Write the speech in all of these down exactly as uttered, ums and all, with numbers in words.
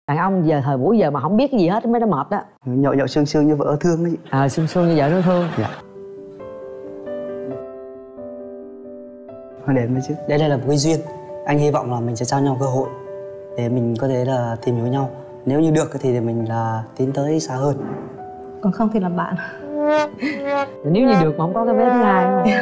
Đàn ông giờ thời buổi giờ mà không biết cái gì hết mới nó mệt đó. Nhậu nhậu sương sương như vợ thương đấy. À, sương sương như vợ nó thương. Dạ. Hơi đến mới chứ. Đây đây là một cái duyên. Anh hy vọng là mình sẽ trao nhau cơ hội để mình có thể là tìm hiểu nhau. Nếu như được thì mình là tiến tới xa hơn. Còn không thì làm bạn. Nếu như được mà không có cái bé thứ hai đúng không?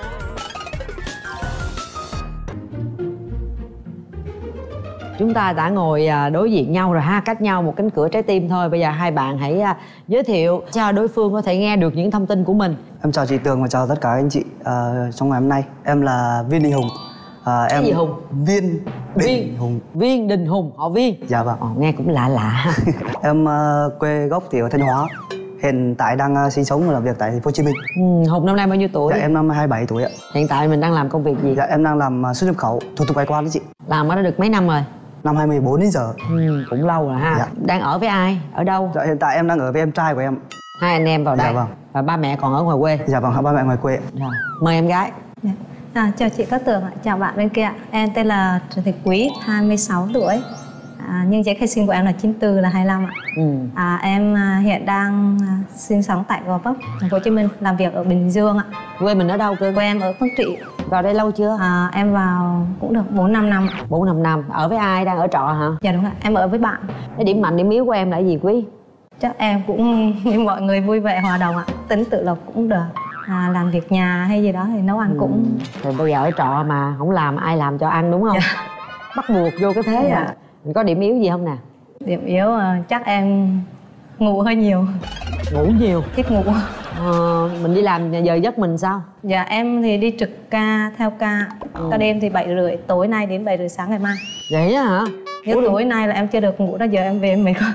Chúng ta đã ngồi đối diện nhau rồi ha, cách nhau một cánh cửa trái tim thôi. Bây giờ hai bạn hãy giới thiệu cho đối phương có thể nghe được những thông tin của mình. Em chào chị Tường và chào tất cả anh chị à, trong ngày hôm nay. Em là Viên Đình Hùng. À, Cái em gì Hùng? Viên Đình Viên Hùng. Viên Đình Hùng, họ Viên. Dạ vâng. Ồ, nghe cũng lạ lạ. Em uh, quê gốc thì ở Thanh Hóa. Hiện tại đang uh, sinh sống và làm việc tại thành phố Hồ Chí Minh. Ừ, Hùng năm nay bao nhiêu tuổi? Dạ em năm hai mươi bảy tuổi ạ. Hiện tại mình đang làm công việc gì? Dạ em đang làm uh, xuất nhập khẩu, thủ tục hải quan đấy chị. Làm ở đó được mấy năm rồi? Năm hai mươi bốn đến giờ. Ừ, cũng lâu rồi ha. Dạ. Đang ở với ai? Ở đâu? Dạ hiện tại em đang ở với em trai của em. Hai anh em vào đây. Dạ vâng. Và ba mẹ còn ở ngoài quê. Dạ vâng, ba mẹ ngoài quê. Rồi, mời em gái. Dạ. À, chào chị Cát Tường ạ, chào bạn bên kia ạ. Em tên là Trần Thị Quý, hai mươi sáu tuổi. À, nhưng giấy khai sinh của em là chín tư là hai mươi lăm ạ. Ừ. À, em à, hiện đang à, sinh sống tại Gò Vấp, thành phố Hồ Chí Minh, làm việc ở Bình Dương ạ. Quê mình ở đâu cơ? Quê em ở Quảng Trị. Vào đây lâu chưa? À, em vào cũng được bốn năm năm. Bốn năm năm. Ở với ai? Đang ở trọ hả? Dạ đúng rồi, em ở với bạn. Cái điểm mạnh, điểm yếu của em là gì Quý? Chắc em cũng như mọi người vui vẻ hòa đồng ạ. Tính tự lập cũng được. À, làm việc nhà hay gì đó thì nấu ăn Ừ. cũng... Thì bây giờ ở trọ mà không làm ai làm cho ăn đúng không? Dạ. Bắt buộc vô cái thế Dạ. à. Mình có điểm yếu gì không nè? Điểm yếu à, chắc em ngủ hơi nhiều. Ngủ nhiều. Thích ngủ. Ờ, mình đi làm giờ giấc mình sao? Dạ em thì đi trực ca, theo ca. Ừ. Ca đêm thì bảy rưỡi, tối nay đến bảy rưỡi sáng ngày mai. Vậy á hả? Nếu tối nay là em chưa được ngủ đó, giờ em về em mệt quá.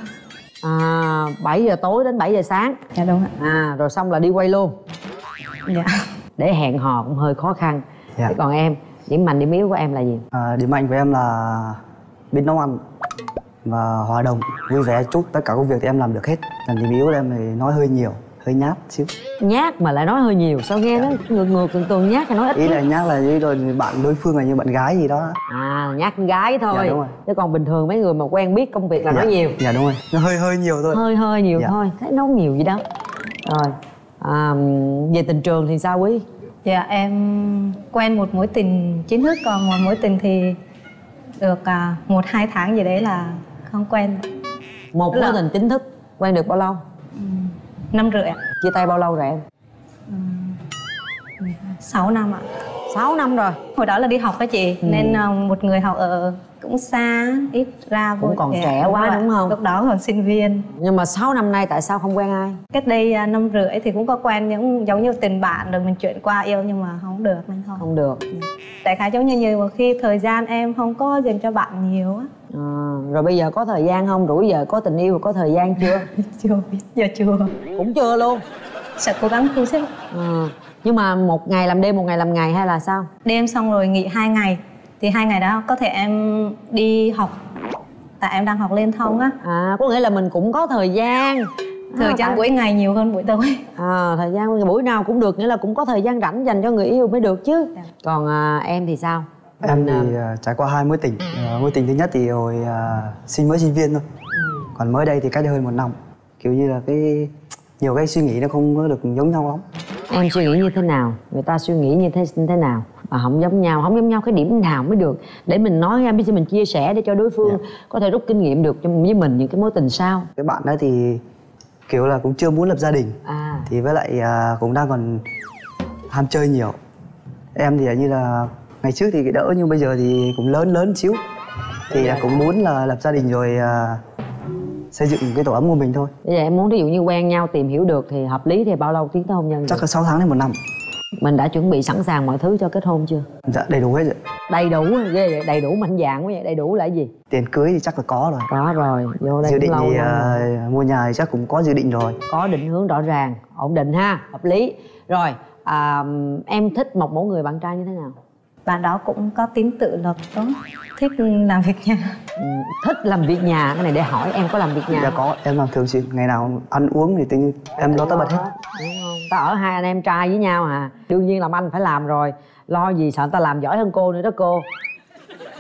À, bảy giờ tối đến bảy giờ sáng. Dạ đúng ạ. À, rồi xong là đi quay luôn. Dạ. Để hẹn hò cũng hơi khó khăn. Dạ. Thế còn em, điểm mạnh điểm yếu của em là gì? À, điểm mạnh của em là biết nấu ăn và hòa đồng, vui vẻ chút. Tất cả công việc thì em làm được hết. Còn điểm yếu của em thì nói hơi nhiều, hơi nhát xíu. Nhát mà lại nói hơi nhiều, sao nghe nó ngược ngược thường thường nhát hay nói ít? Ý là nhát là như rồi bạn đối phương là như bạn gái gì đó. À, nhát con gái thôi. Dạ, đúng rồi. Chứ còn bình thường mấy người mà quen biết công việc là Dạ. nói nhiều. Dạ đúng rồi, nó hơi hơi nhiều thôi. Hơi hơi nhiều Dạ. thôi, thấy nói nhiều gì đâu. Rồi, à, về tình trường thì sao Quý? Dạ em quen một mối tình chính thức, còn một mối tình thì được à, một hai tháng gì đấy là không quen. Một mối Là- tình chính thức quen được bao lâu? Năm rưỡi ạ. Chia tay bao lâu rồi em? Sáu năm ạ. Sáu năm rồi. Hồi đó là đi học với chị, Ừ. nên à, một người học ở cũng xa, ít ra Cũng vô. còn Dạ, trẻ quá rồi. đúng không? Lúc đó còn sinh viên. Nhưng mà sáu năm nay tại sao không quen ai? Cách đây à, năm rưỡi thì cũng có quen những giống như tình bạn rồi mình chuyển qua yêu nhưng mà không được nên thôi. Không được. Tại khá giống như nhiều mà khi thời gian em không có dành cho bạn nhiều á. À, rồi bây giờ có thời gian không? Rủi giờ có tình yêu có thời gian chưa? Chưa biết, giờ chưa. Cũng chưa luôn. Sẽ cố gắng thu xếp. À, nhưng mà một ngày làm đêm một ngày làm ngày hay là sao? Đêm xong rồi nghỉ hai ngày. Thì hai ngày đó có thể em đi học. Tại em đang học liên thông á. À, có nghĩa là mình cũng có thời gian. Thời À, gian tại- buổi ngày nhiều hơn buổi tối. À, thời gian buổi nào cũng được, nghĩa là cũng có thời gian rảnh dành cho người yêu mới được chứ. Dạ. Còn à, em thì sao? Em Mình, thì à, uh, trải qua hai mối tình. Uh, mối tình thứ nhất thì hồi uh, sinh mới sinh viên thôi. Còn mới đây thì cách đây hơn một năm. Kiểu như là cái nhiều cái suy nghĩ nó không có được giống nhau lắm. em suy nghĩ như thế nào? Người ta suy nghĩ như thế như thế nào? Mà không giống nhau, không giống nhau cái điểm nào mới được để mình nói ra, bây giờ mình chia sẻ để cho đối phương Dạ. có thể rút kinh nghiệm được cho với mình những cái mối tình sau. Cái bạn đó thì kiểu là cũng chưa muốn lập gia đình. À, Thì với lại uh, cũng đang còn ham chơi nhiều. Em thì như là ngày trước thì đỡ nhưng bây giờ thì cũng lớn lớn xíu. Thì là cũng muốn là lập gia đình rồi uh, xây dựng cái tổ ấm của mình thôi. bây giờ em muốn ví dụ như quen nhau tìm hiểu được thì hợp lý thì bao lâu tiến tới hôn nhân? Chắc được? là sáu tháng đến một năm. Mình đã chuẩn bị sẵn sàng mọi thứ cho kết hôn chưa? Dạ đầy đủ hết rồi. Đầy đủ, ghê vậy, đầy đủ mạnh dạn quá vậy. Đầy đủ là cái gì? Tiền cưới thì chắc là có rồi. Có rồi, vô đây Dự cũng định lâu thì rồi. uh, mua nhà thì chắc cũng có dự định rồi. Có định hướng rõ ràng, ổn định ha, hợp lý. Rồi, à, em thích một mẫu người bạn trai như thế nào? Bạn đó cũng có tính tự lập tốt, thích làm việc nhà. Ừ, thích làm việc nhà, cái này để hỏi em có làm việc nhà Dạ không? có, em làm thường xuyên, ngày nào ăn uống thì tự nhiên em lo tất bật hết. Đúng không? Ta ở hai anh em trai với nhau à, đương nhiên làm anh phải làm rồi. Lo gì sợ người ta làm giỏi hơn cô nữa đó cô.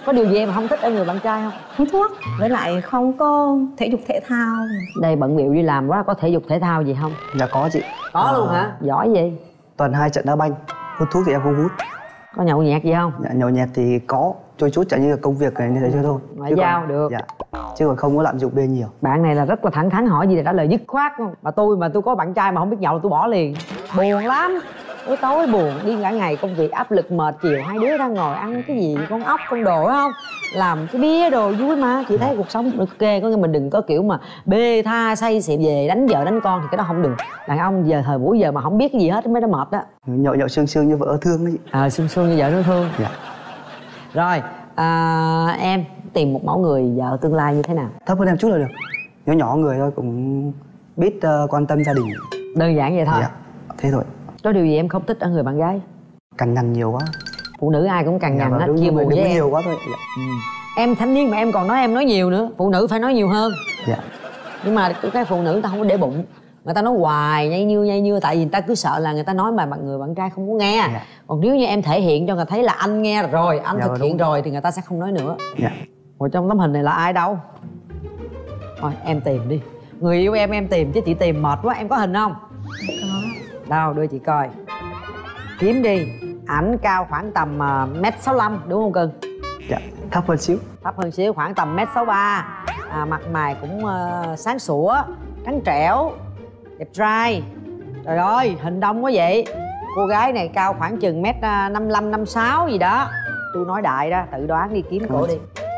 Có điều gì em không thích ở người bạn trai không? Hút thuốc, với lại không có thể dục thể thao. Đây bận bịu đi làm quá, có thể dục thể thao gì không? Dạ có chị. Có à, luôn hả? Giỏi gì? Tuần hai trận đá banh. Hút thuốc thì em không hút. Có nhậu nhẹt gì không? Dạ, nhậu nhẹt thì có, trôi chút chẳng như là công việc này như thế cho thôi. Ngoại giao còn, được. Dạ. Chứ còn không có lạm dụng bia nhiều. Bạn này là rất là thẳng thắn, hỏi gì là trả lời dứt khoát không? Mà tôi mà tôi có bạn trai mà không biết nhậu là tôi bỏ liền. Buồn lắm. Tối tối buồn, đi cả ngày công việc áp lực mệt, chiều hai đứa đang ngồi ăn cái gì con ốc con đồ phải không? Làm cái bia đồ vui mà. Chị thấy cuộc sống ok, có nghĩa mình đừng có kiểu mà bê tha say xỉn về đánh vợ đánh con thì cái đó không được. Đàn ông giờ thời buổi giờ mà không biết cái gì hết mới nó mệt đó. Nhậu nhậu sương sương như vợ thương đấy. Ờ à, sương sương như vợ nó thương. Dạ. Rồi à, em tìm một mẫu người vợ tương lai như thế nào? Thấp hơn em chút là được. Nhỏ nhỏ người thôi, cũng biết uh, quan tâm gia đình. Đơn giản vậy thôi. Dạ. Thế thôi. Có điều gì em không thích ở người bạn gái? Cằn nhằn nhiều quá. Phụ nữ ai cũng cằn Dạ, nhằn hết, đúng, chia buồn với em. nhiều quá thôi. Dạ. Ừ. Em thanh niên mà em còn nói em nói nhiều nữa. Phụ nữ phải nói nhiều hơn. Dạ. Nhưng mà cái phụ nữ người ta không có để bụng. Người ta nói hoài nhây nhưa nhây nhưa. Tại vì người ta cứ sợ là người ta nói mà bạn người bạn trai không có nghe. Dạ. Còn nếu như em thể hiện cho người thấy là anh nghe rồi, anh dạ, thực hiện đúng. Rồi thì người ta sẽ không nói nữa. Dạ. Rồi trong tấm hình này là ai đâu? Thôi em tìm đi. Người yêu em em tìm chứ chị tìm mệt quá. Em có hình không? Có. Đâu đưa chị coi. Kiếm đi. Ảnh cao khoảng tầm uh, mét sáu lăm đúng không cưng? Dạ, thấp hơn xíu. Thấp hơn xíu, khoảng tầm mét sáu ba. À, mặt mày cũng uh, sáng sủa, trắng trẻo, đẹp trai. Trời ơi, hình đông quá vậy. Cô gái này cao khoảng chừng mét năm mươi lăm, năm mươi sáu gì đó. Tôi nói đại đó, tự đoán đi, kiếm cổ đi.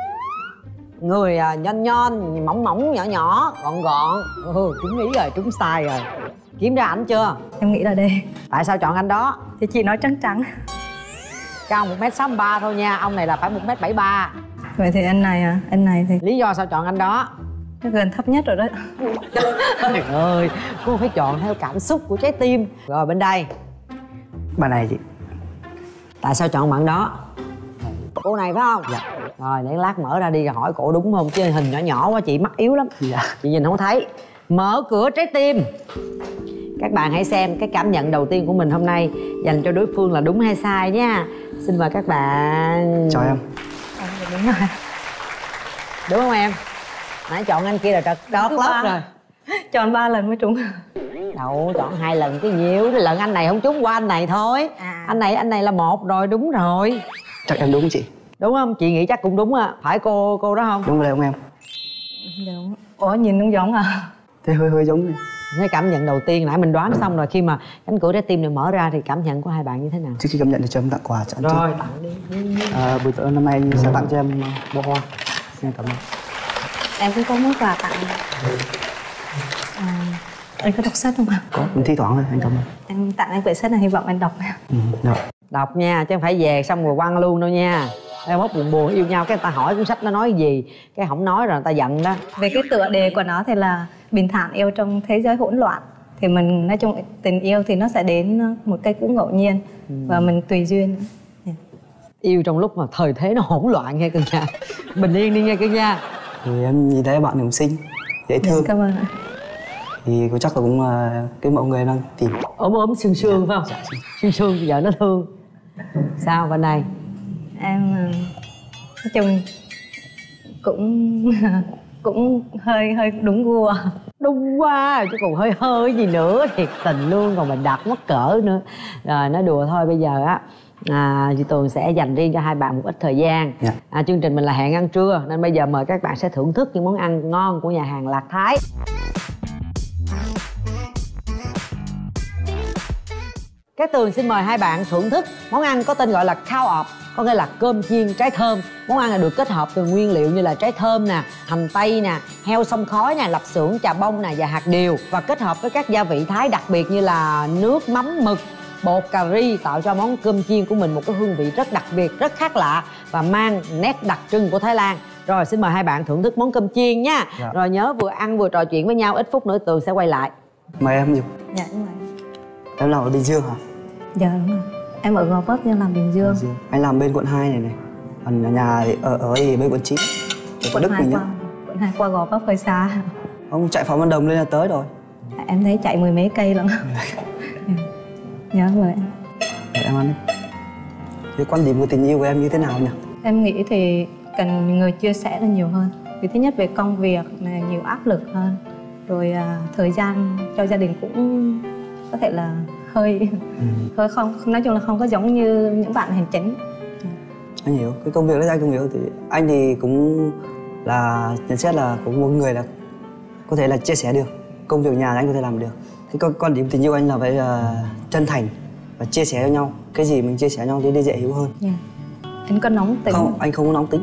Người uh, nhon nhon, mỏng mỏng, nhỏ nhỏ, gọn gọn. Ừ, trúng ý rồi, trúng style rồi. Kiếm ra ảnh chưa? Em nghĩ là đây. Tại sao chọn anh đó? Thì chị nói trắng trắng. Cao một mét sáu mươi ba thôi nha, ông này là phải một mét bảy mươi ba. Vậy thì anh này à, anh này thì... Lý do sao chọn anh đó? Nó gần thấp nhất rồi đó. Trời ơi, cô phải chọn theo cảm xúc của trái tim. Rồi bên đây. Bạn này chị. Tại sao chọn bạn đó? Cô này phải không? Dạ. Rồi để lát mở ra đi rồi hỏi cổ đúng không? Chứ hình nhỏ nhỏ quá chị mắt yếu lắm. Dạ. Chị nhìn không thấy. Mở cửa trái tim. Các bạn hãy xem cái cảm nhận đầu tiên của mình hôm nay dành cho đối phương là đúng hay sai nha. Xin mời các bạn. Chào em. Em đúng rồi. Đúng không em? Nãy chọn anh kia là trật đót lót rồi. Chọn ba lần mới trúng. Đâu, chọn hai lần cái nhiều. Lần anh này không trúng qua anh này thôi. À. Anh này anh này là một rồi, đúng rồi. Chắc em đúng chị. Đúng không? Chị nghĩ chắc cũng đúng à. Phải cô cô đó không? Đúng rồi không em? Đúng. Ủa nhìn cũng giống à? Thế hơi hơi giống này. Cái cảm nhận đầu tiên nãy mình đoán xong rồi, khi mà cánh cửa trái tim này mở ra thì cảm nhận của hai bạn như thế nào? Trước khi cảm nhận thì cho em tặng quà cho anh. Rồi, trước. tặng đi. À, buổi tối năm nay anh sẽ tặng cho em bó hoa. Xin cảm ơn. Em cũng có món quà tặng. À, anh có đọc sách không ạ? Có, mình thi thoảng thôi, anh cảm ơn. Em tặng anh quyển sách này, hy vọng anh đọc. Ừ, rồi. Đọc nha, chứ không phải về xong rồi quăng luôn đâu nha. Em mốt buồn buồn yêu nhau cái người ta hỏi cuốn sách nó nói gì, cái không nói rồi người ta giận đó. Về cái tựa đề của nó thì là bình thản yêu trong thế giới hỗn loạn. Thì mình nói chung tình yêu thì nó sẽ đến một cái cũng ngẫu nhiên. Ừ. Và mình tùy duyên. Yeah. Yêu trong lúc mà thời thế nó hỗn loạn nghe cưng nha. Bình yên đi nghe cưng nha. Thì em nhìn thấy bạn cũng xinh, dễ thương. Dạ, cảm ơn ạ. Thì có chắc là cũng là cái mẫu người đang tìm. Ốm ốm xương xương phải không? Dạ. Xương xương bây giờ nó thương. Sao bên này? Em nói chung cũng cũng hơi hơi đúng gu à. Đúng quá, chứ còn hơi hơi gì nữa, thiệt tình luôn, còn mình đặt mất cỡ nữa. Rồi nói đùa thôi, bây giờ á à, chị Tường sẽ dành riêng cho hai bạn một ít thời gian. Yeah. À, chương trình mình là hẹn ăn trưa nên bây giờ mời các bạn sẽ thưởng thức những món ăn ngon của nhà hàng Lạc Thái. Các Tường xin mời hai bạn thưởng thức món ăn có tên gọi là khao ọp, có nghĩa là cơm chiên trái thơm. Món ăn này được kết hợp từ nguyên liệu như là trái thơm nè, hành tây nè, heo xông khói nè, lạp xưởng, chà bông nè và hạt điều, và kết hợp với các gia vị Thái đặc biệt như là nước mắm mực, bột cà ri, tạo cho món cơm chiên của mình một cái hương vị rất đặc biệt, rất khác lạ và mang nét đặc trưng của Thái Lan. Rồi xin mời hai bạn thưởng thức món cơm chiên nha. Dạ. Rồi nhớ vừa ăn vừa trò chuyện với nhau, ít phút nữa Tường sẽ quay lại. Mời em Dục. Dạ đúng rồi. Em làm ở Bình Dương hả? Dạ đúng rồi. Em ở Gò Vấp nhưng làm Bình Dương. Bình Dương. Anh làm bên quận hai này này. Còn ở nhà thì ở ở thì bên quận chín. Quận Đức mình nhá. Quận hai qua Gò Vấp hơi xa. Ông chạy Phạm Văn Đồng lên là tới rồi. Em thấy chạy mười mấy cây lận. Nhớ rồi. Để em ăn đi. Cái quan điểm của tình yêu của em như thế nào nhỉ? Em nghĩ thì cần người chia sẻ là nhiều hơn. Vì thứ nhất về công việc là nhiều áp lực hơn, rồi à, thời gian cho gia đình cũng có thể là hơi ừ. hơi không, nói chung là không có giống như những bạn hành chính. Anh hiểu cái công việc đấy, anh không hiểu thì anh thì cũng là nhận xét là cũng một người là có thể là chia sẻ được công việc nhà anh có thể làm được. Cái con quan điểm tình yêu anh là phải uh, chân thành và chia sẻ cho nhau, cái gì mình chia sẻ cho nhau thì nó dễ hiểu hơn. Yeah. Anh có nóng tính không? Anh không có nóng tính.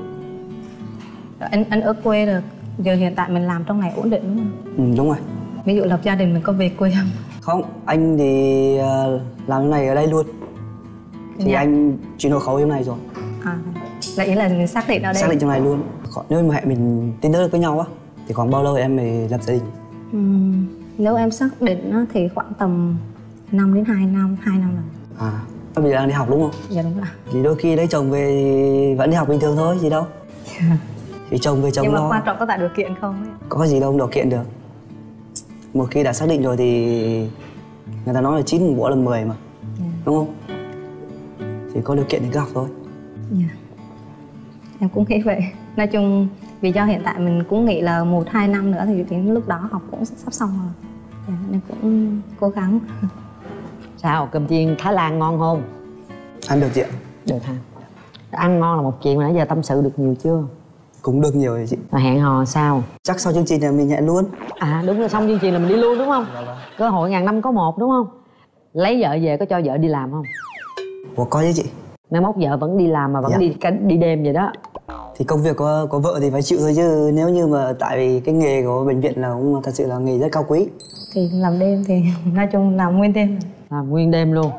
Anh anh ở quê được, giờ hiện tại mình làm trong này ổn định đúng không? Ừ, đúng rồi. Ví dụ lập gia đình mình có về quê không? Không, anh thì uh, làm cái này ở đây luôn. Thì yeah. anh chuyển hộ khẩu trong này rồi. À, là ý là mình xác định ở đây. Xác định trong này luôn. Nếu mà mình tin tưởng được với nhau á thì khoảng bao lâu em mới lập gia đình? Uhm, nếu em xác định thì khoảng tầm năm đến hai năm, hai năm rồi. À, bây giờ đang đi học đúng không? Dạ đúng rồi. Thì đôi khi lấy chồng về thì vẫn đi học bình thường thôi, gì đâu. Thì chồng về chồng lo. Nhưng mà quan trọng có tạo điều kiện không ấy? Có gì đâu, điều kiện được. Một khi đã xác định rồi thì người ta nói là chín mùng là mười mà, yeah. đúng không? Thì có điều kiện thì cứ học thôi. Yeah. Em cũng nghĩ vậy. Nói chung vì do hiện tại mình cũng nghĩ là một hai năm nữa thì đến lúc đó học cũng sắp xong rồi, yeah, nên cũng cố gắng. Sao cơm chiên Thái Lan ngon không? Ăn được chị ạ. Được hả? Ăn ngon là một chuyện mà nãy giờ tâm sự được nhiều chưa? Cũng được nhiều rồi chị. Mà hẹn hò sao? Chắc sau chương trình là mình hẹn luôn. À đúng rồi, xong chương trình là mình đi luôn đúng không? Dạ vâng. Cơ hội ngàn năm có một đúng không? Lấy vợ về có cho vợ đi làm không? Ủa có chứ chị. Mai mốt vợ vẫn đi làm mà vẫn dạ. đi đi đêm vậy đó. Thì công việc có có vợ thì phải chịu thôi chứ nếu như mà tại vì cái nghề của bệnh viện là cũng thật sự là nghề rất cao quý. Thì làm đêm thì nói chung làm nguyên đêm. Làm nguyên đêm luôn.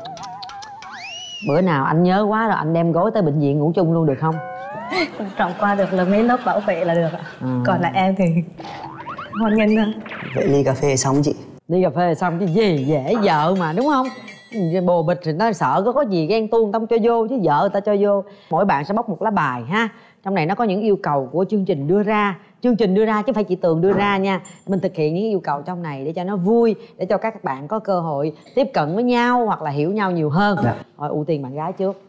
Bữa nào anh nhớ quá rồi anh đem gối tới bệnh viện ngủ chung luôn được không? Quan trọng qua được là mấy lớp bảo vệ là được ạ. À. Còn lại em thì hôn nhân thôi. Vậy ly cà phê xong chị? Ly cà phê xong chứ gì, dễ vợ mà đúng không? Bồ bịch thì nó sợ có có gì ghen tuông tâm cho vô chứ vợ người ta cho vô. Mỗi bạn sẽ bóc một lá bài ha. Trong này nó có những yêu cầu của chương trình đưa ra. Chương trình đưa ra chứ không phải chị Tường đưa ra nha. Mình thực hiện những yêu cầu trong này để cho nó vui, để cho các bạn có cơ hội tiếp cận với nhau hoặc là hiểu nhau nhiều hơn. Dạ. Rồi ưu tiên bạn gái trước.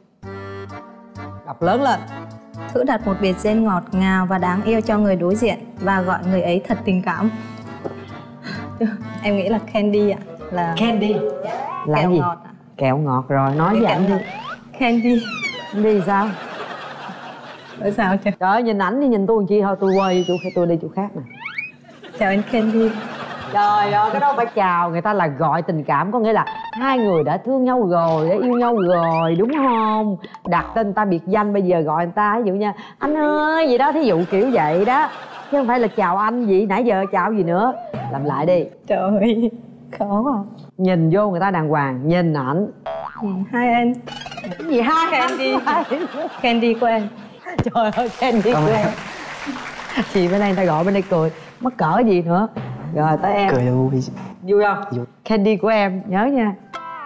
Đọc lớn lên. Thử đặt một biệt danh ngọt ngào và đáng yêu cho người đối diện và gọi người ấy thật tình cảm. Em nghĩ là Candy ạ. Là Candy. Là kẹo gì? Ngọt ạ. Kẹo ngọt rồi, nói với anh đi. Candy. Candy sao? Ở sao chứ? Trời ơi, nhìn ảnh đi, nhìn tôi làm chi thôi, tôi quay chỗ tôi đi chỗ khác nè. Chào anh Candy. Trời ơi, cái đó phải chào, người ta là gọi tình cảm, có nghĩa là hai người đã thương nhau rồi, đã yêu nhau rồi, đúng không? Đặt tên người ta biệt danh, bây giờ gọi người ta, ví dụ như anh ơi, vậy đó, thí dụ kiểu vậy đó. Chứ không phải là chào anh gì, nãy giờ chào gì nữa. Làm lại đi. Trời ơi, khó quá. Nhìn vô người ta đàng hoàng, nhìn ảnh. Ừ, hai anh. Cái gì hai Candy. Candy của em. Trời ơi, Candy của em. Chị bên đây người ta gọi bên đây cười, mắc cỡ gì nữa. Rồi tới em. Cười là vui. Vui không? Vui. Candy của em, nhớ nha.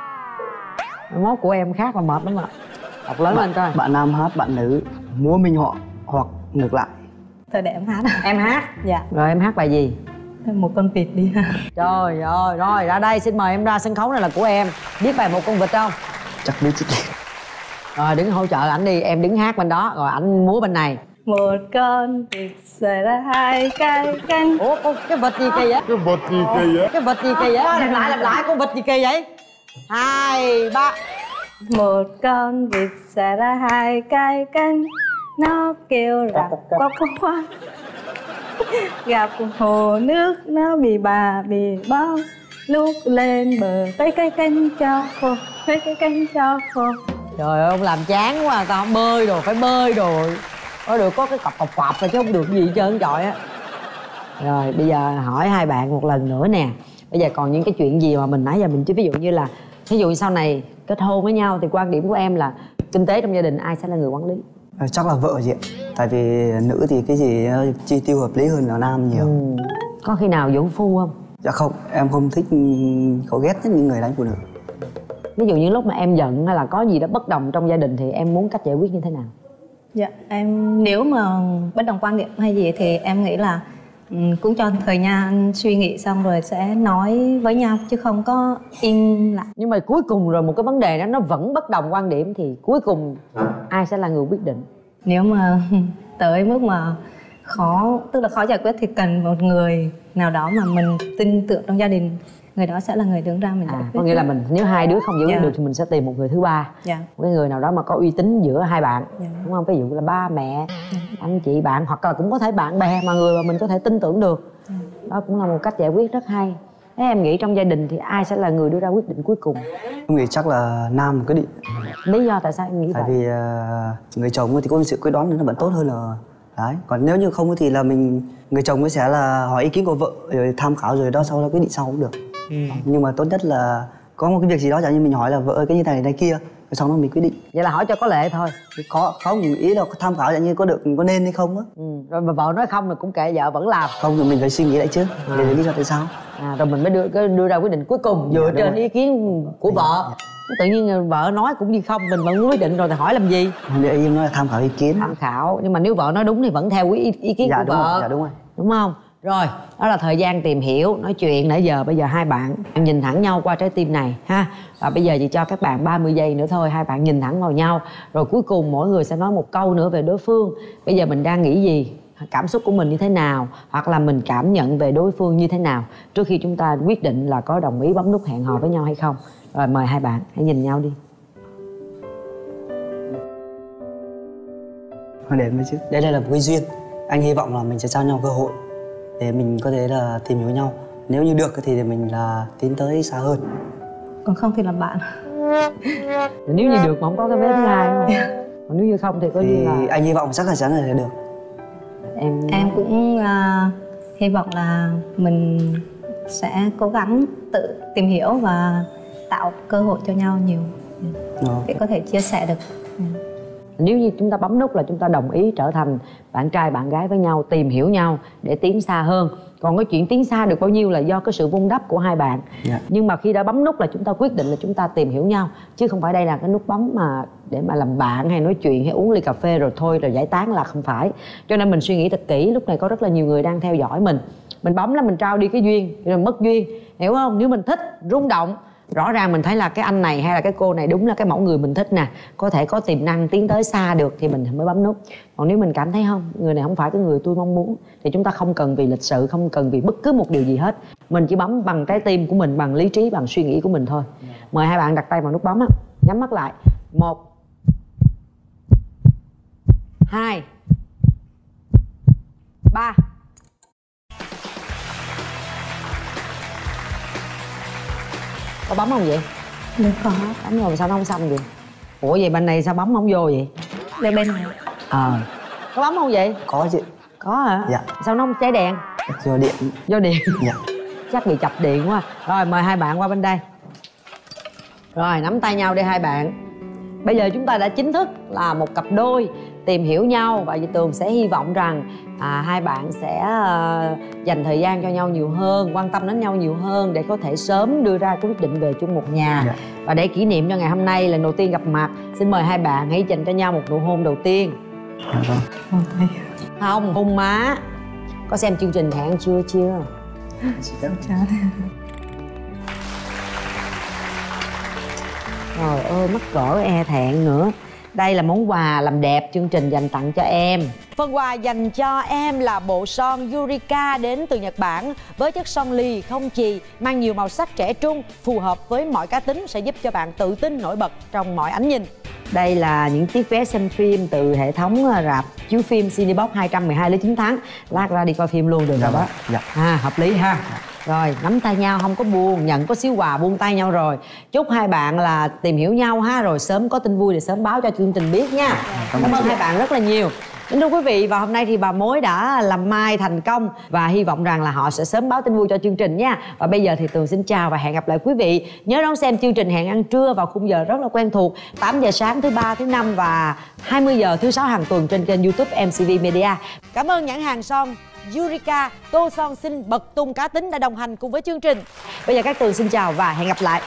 Mốt của em khác là mệt lắm ạ. Đọc lớn lên coi. Bạn nam hát, bạn nữ múa minh họa hoặc ngược lại. Thôi để em hát. Em hát? Dạ. Rồi em hát bài gì? Một con vịt đi. Trời ơi, rồi ra đây, xin mời em ra sân khấu này là của em. Biết bài Một Con Vịt không? Chắc biết chứ. Rồi đứng hỗ trợ ảnh đi, em đứng hát bên đó, rồi ảnh múa bên này. Một con vịt xòe ra hai cái cánh. Ủa, con, cái vịt gì kỳ vậy? Cái vịt gì kỳ vậy? Cái vịt gì kỳ vậy? Làm lại, làm lại, con vịt gì kỳ vậy? Hai, ba. Một con vịt xòe ra hai cái cánh, nó kêu là quắc quắc quắc. Gặp hồ nước nó bị bà bị bó, lúc lên bờ với cái cánh cho khô, với cái cánh cho khô. Trời ơi, ông làm chán quá, tao không bơi rồi, phải bơi rồi. Có được có cái cọc cọc cọc rồi chứ không được gì hết trơn trọi á. Rồi bây giờ hỏi hai bạn một lần nữa nè. Bây giờ còn những cái chuyện gì mà mình nãy giờ mình chưa, ví dụ như là ví dụ sau này kết hôn với nhau thì quan điểm của em là kinh tế trong gia đình ai sẽ là người quản lý? À, chắc là vợ chị ạ. Tại vì nữ thì cái gì chi tiêu hợp lý hơn là nam nhiều. Ừ. Có khi nào vũ phu không? Dạ không, em không thích, có ghét nhất những người đánh phụ nữ. Ví dụ những lúc mà em giận hay là có gì đó bất đồng trong gia đình thì em muốn cách giải quyết như thế nào? Dạ, em nếu mà bất đồng quan điểm hay gì thì em nghĩ là um, cũng cho thời gian suy nghĩ xong rồi sẽ nói với nhau chứ không có im lặng. Nhưng mà cuối cùng rồi một cái vấn đề đó nó vẫn bất đồng quan điểm thì cuối cùng ai sẽ là người quyết định? Nếu mà tới mức mà khó, tức là khó giải quyết thì cần một người nào đó mà mình tin tưởng trong gia đình, người đó sẽ là người đứng ra mình giải à, quyết. có nghĩa là mình nếu hai đứa không giải quyết Dạ. được thì mình sẽ tìm một người thứ ba, Dạ. một cái người nào đó mà có uy tín giữa hai bạn, Dạ. đúng không? Ví dụ là ba mẹ, anh chị bạn, hoặc là cũng có thể bạn bè mà người mà mình có thể tin tưởng được. Dạ. Đó cũng là một cách giải quyết rất hay. Thế em nghĩ trong gia đình thì ai sẽ là người đưa ra quyết định cuối cùng? Em nghĩ chắc là nam quyết định. Lý do tại sao em nghĩ Tại vậy? vì uh, người chồng thì có sự quyết đoán nó vẫn tốt hơn là đấy. Còn nếu như không thì là mình, người chồng mới sẽ là hỏi ý kiến của vợ rồi tham khảo rồi đó sau đó quyết định sau cũng được. Ừ. Nhưng mà tốt nhất là có một cái việc gì đó chẳng như mình hỏi là vợ ơi cái như này này kia rồi sau đó mình quyết định. Vậy là hỏi cho có lệ thôi. Có không ý là tham khảo chẳng như có được có nên hay không á. Ừ. Rồi mà vợ nói không thì cũng kệ, vợ vẫn làm. Không thì mình phải suy nghĩ lại chứ À. để lý do tại sao. À, rồi mình mới đưa đưa ra quyết định cuối cùng dựa Dạ, trên rồi. ý kiến của vợ. Tự nhiên vợ nói cũng như không, mình vẫn quyết định rồi thì hỏi làm gì? Để em nói là tham khảo ý kiến. Tham khảo, nhưng mà nếu vợ nói đúng thì vẫn theo ý, ý kiến Dạ, của đúng vợ. rồi, dạ, đúng rồi. Đúng không? Rồi, đó là thời gian tìm hiểu, nói chuyện nãy giờ. Bây giờ hai bạn nhìn thẳng nhau qua trái tim này ha. Và bây giờ chị cho các bạn ba mươi giây nữa thôi. Hai bạn nhìn thẳng vào nhau. Rồi cuối cùng mỗi người sẽ nói một câu nữa về đối phương. Bây giờ mình đang nghĩ gì? Cảm xúc của mình như thế nào? Hoặc là mình cảm nhận về đối phương như thế nào? Trước khi chúng ta quyết định là có đồng ý bấm nút hẹn hò với nhau hay không. Rồi mời hai bạn, hãy nhìn nhau đi. Đến với chứ. Đây đây là một cái duyên. Anh hy vọng là mình sẽ trao nhau cơ hội để mình có thể là tìm hiểu nhau. Nếu như được thì mình là tiến tới xa hơn. Còn không thì làm bạn. Nếu như được mà không có cái bé thứ hai không? Còn nếu như không thì có Thì như là anh hy vọng chắc là chắn là sẽ được. em Em cũng uh, hy vọng là mình sẽ cố gắng tự tìm hiểu và tạo cơ hội cho nhau nhiều Ờ. để có thể chia sẻ được. Nếu như chúng ta bấm nút là chúng ta đồng ý trở thành bạn trai bạn gái với nhau, tìm hiểu nhau để tiến xa hơn. Còn cái chuyện tiến xa được bao nhiêu là do cái sự vun đắp của hai bạn. Yeah. Nhưng mà khi đã bấm nút là chúng ta quyết định là chúng ta tìm hiểu nhau, chứ không phải đây là cái nút bấm mà để mà làm bạn hay nói chuyện hay uống ly cà phê rồi thôi rồi giải tán, là không phải. Cho nên mình suy nghĩ thật kỹ. Lúc này có rất là nhiều người đang theo dõi mình. Mình bấm là mình trao đi cái duyên rồi mất duyên, hiểu không? Nếu mình thích, rung động, rõ ràng mình thấy là cái anh này hay là cái cô này đúng là cái mẫu người mình thích nè, có thể có tiềm năng tiến tới xa được thì mình mới bấm nút. Còn nếu mình cảm thấy không, người này không phải cái người tôi mong muốn, thì chúng ta không cần vì lịch sự, không cần vì bất cứ một điều gì hết. Mình chỉ bấm bằng trái tim của mình, bằng lý trí, bằng suy nghĩ của mình thôi. Mời hai bạn đặt tay vào nút bấm á, nhắm mắt lại. Một, hai, ba. Có bấm không vậy? Được, có. Bấm rồi sao nó không xong vậy? Ủa vậy bên này sao bấm không vô vậy? Đây bên này. Ờ à. Có bấm không vậy? Có chị. Có hả? Dạ. Sao nó không cháy đèn? Do điện. Do điện. Dạ. Chắc bị chập điện quá. Rồi mời hai bạn qua bên đây. Rồi nắm tay nhau đi hai bạn. Bây giờ chúng ta đã chính thức là một cặp đôi tìm hiểu nhau, và Tường sẽ hy vọng rằng à, hai bạn sẽ uh, dành thời gian cho nhau nhiều hơn, quan tâm đến nhau nhiều hơn để có thể sớm đưa ra cái quyết định về chung một nhà. Dạ. Và để kỷ niệm cho ngày hôm nay lần đầu tiên gặp mặt, xin mời hai bạn hãy dành cho nhau một nụ hôn đầu tiên. Dạ vâng. Không, hôn má. Có xem chương trình Hẹn Ăn Trưa chưa? Trời ơi, mắc cỡ e thẹn nữa. Đây là món quà làm đẹp chương trình dành tặng cho em. Phần quà dành cho em là bộ son Eureka đến từ Nhật Bản, với chất son lì không chì, mang nhiều màu sắc trẻ trung, phù hợp với mọi cá tính, sẽ giúp cho bạn tự tin nổi bật trong mọi ánh nhìn. Đây là những chiếc vé xem phim từ hệ thống rạp chiếu phim Cinebox hai trăm mười hai lý chín tháng. Lát ra đi coi phim luôn được rồi đó. Dạ. À, hợp lý ha. Rồi nắm tay nhau không có buông, nhận có xíu quà buông tay nhau rồi. Chúc hai bạn là tìm hiểu nhau ha, rồi sớm có tin vui để sớm báo cho chương trình biết nha. Cảm ơn hai bạn rất là nhiều. Kính thưa quý vị, và hôm nay thì bà mối đã làm mai thành công và hy vọng rằng là họ sẽ sớm báo tin vui cho chương trình nha. Và bây giờ thì Tường xin chào và hẹn gặp lại quý vị. Nhớ đón xem chương trình Hẹn Ăn Trưa vào khung giờ rất là quen thuộc, tám giờ sáng thứ ba, thứ năm và hai mươi giờ thứ sáu hàng tuần trên kênh YouTube em xê vê Media. Cảm ơn nhãn hàng son Eureka, tô son xinh bật tung cá tính đã đồng hành cùng với chương trình. Bây giờ các Tường xin chào và hẹn gặp lại.